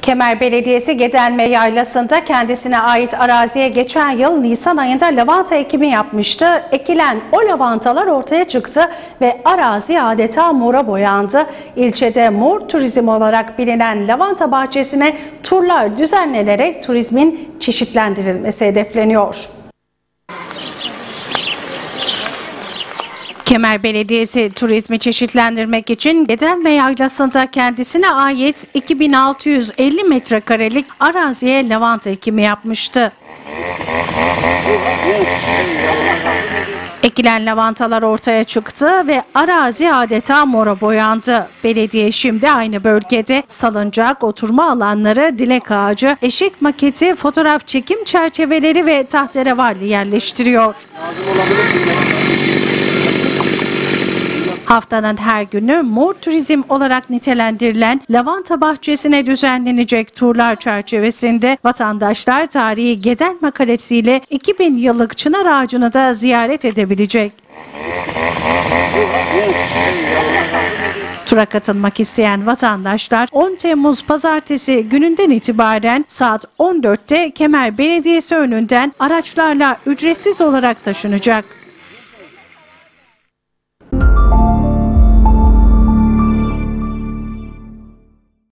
Kemer Belediyesi Gedelme Yaylası'nda kendisine ait araziye geçen yıl Nisan ayında lavanta ekimi yapmıştı. Ekilen o lavantalar ortaya çıktı ve arazi adeta mora boyandı. İlçede mor turizm olarak bilinen lavanta bahçesine turlar düzenlenerek turizmin çeşitlendirilmesi hedefleniyor. Kemer Belediyesi turizmi çeşitlendirmek için Gedelme Yaylası'nda kendisine ait 2650 metrekarelik araziye lavanta ekimi yapmıştı. Ekilen lavantalar ortaya çıktı ve arazi adeta mora boyandı. Belediye şimdi aynı bölgede salıncak, oturma alanları, dilek ağacı, eşek maketi, fotoğraf çekim çerçeveleri ve tahterevalli yerleştiriyor. Haftanın her günü mor turizm olarak nitelendirilen lavanta bahçesine düzenlenecek turlar çerçevesinde vatandaşlar tarihi Gedelme Kalesi 2000 yıllık çınar ağacını da ziyaret edebilecek. Tura katılmak isteyen vatandaşlar 10 Temmuz Pazartesi gününden itibaren saat 14'te Kemer Belediyesi önünden araçlarla ücretsiz olarak taşınacak.